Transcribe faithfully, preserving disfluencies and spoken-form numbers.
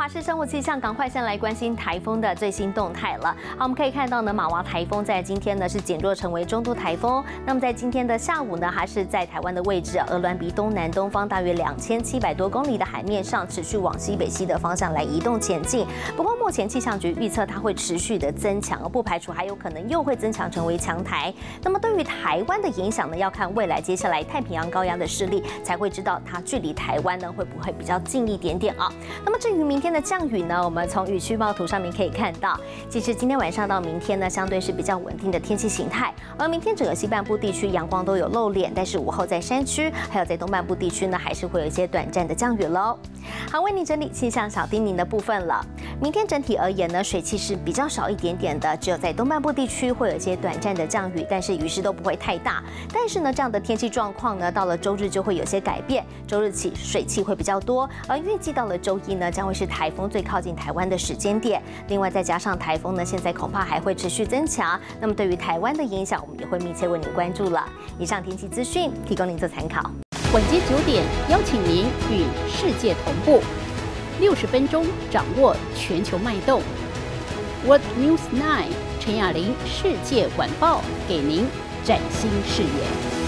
华视生活气象，赶快先来关心台风的最新动态了。好，我们可以看到呢，马娃台风在今天呢是减弱成为中度台风。那么在今天的下午呢，它是在台湾的位置，鹅銮鼻东南东方大约两千七百多公里的海面上，持续往西北西的方向来移动前进。不过目前气象局预测它会持续的增强，不排除还有可能又会增强成为强台。那么对于台湾的影响呢，要看未来接下来太平洋高压的势力，才会知道它距离台湾呢会不会比较近一点点啊。那么至于明天的降雨呢，我们从雨区貌图上面可以看到，其实今天晚上到明天呢，相对是比较稳定的天气形态。而明天整个西半部地区阳光都有露脸，但是午后在山区还有在东半部地区呢，还是会有一些短暂的降雨喽。好，为你整理气象小叮咛的部分了。明天整体而言呢，水汽是比较少一点点的，只有在东半部地区会有一些短暂的降雨，但是雨势都不会太大。但是呢，这样的天气状况呢，到了周日就会有些改变，周日起水汽会比较多，而预计到了周一呢，将会是台风最靠近台湾的时间点。另外再加上台风呢，现在恐怕还会持续增强，那么对于台湾的影响，我们也会密切为您关注了。以上天气资讯提供您做参考。 晚间九点，邀请您与世界同步，六十分钟掌握全球脉动。World News Nine 陈雅玲世界晚报给您崭新视野。